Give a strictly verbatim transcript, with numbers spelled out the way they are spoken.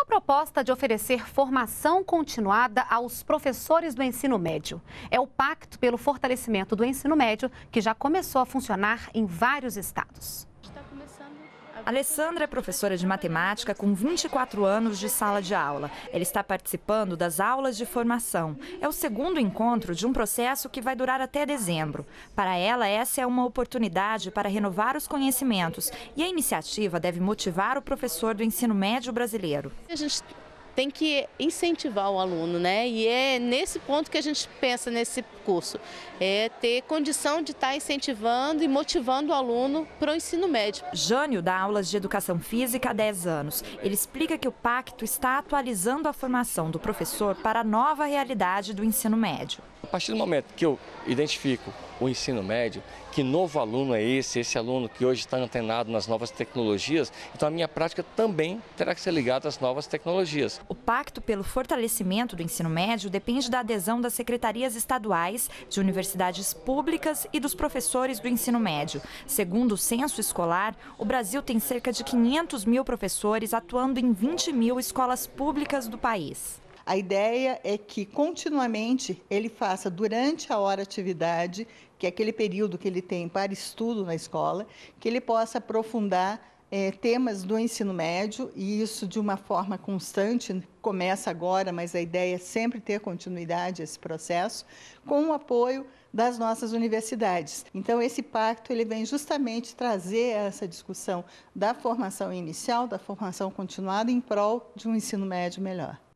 proposta de oferecer formação continuada aos professores do ensino médio. É o Pacto pelo Fortalecimento do Ensino Médio, que já começou a funcionar em vários estados. Alessandra é professora de matemática com vinte e quatro anos de sala de aula. Ela está participando das aulas de formação. É o segundo encontro de um processo que vai durar até dezembro. Para ela, essa é uma oportunidade para renovar os conhecimentos. E a iniciativa deve motivar o professor do ensino médio brasileiro. A gente tem que incentivar o aluno, né? E é nesse ponto que a gente pensa nesse curso, é ter condição de estar incentivando e motivando o aluno para o ensino médio. Jânio dá aulas de educação física há dez anos. Ele explica que o pacto está atualizando a formação do professor para a nova realidade do ensino médio. A partir do momento que eu identifico o ensino médio, que novo aluno é esse, esse aluno que hoje está antenado nas novas tecnologias, então a minha prática também terá que ser ligada às novas tecnologias. O Pacto pelo Fortalecimento do Ensino Médio depende da adesão das secretarias estaduais, de universidades públicas e dos professores do ensino médio. Segundo o censo escolar, o Brasil tem cerca de quinhentos mil professores atuando em vinte mil escolas públicas do país. A ideia é que continuamente ele faça durante a hora atividade, que é aquele período que ele tem para estudo na escola, que ele possa aprofundar é, temas do ensino médio, e isso de uma forma constante. Começa agora, mas a ideia é sempre ter continuidade esse processo, com o apoio das nossas universidades. Então, esse pacto ele vem justamente trazer essa discussão da formação inicial, da formação continuada, em prol de um ensino médio melhor.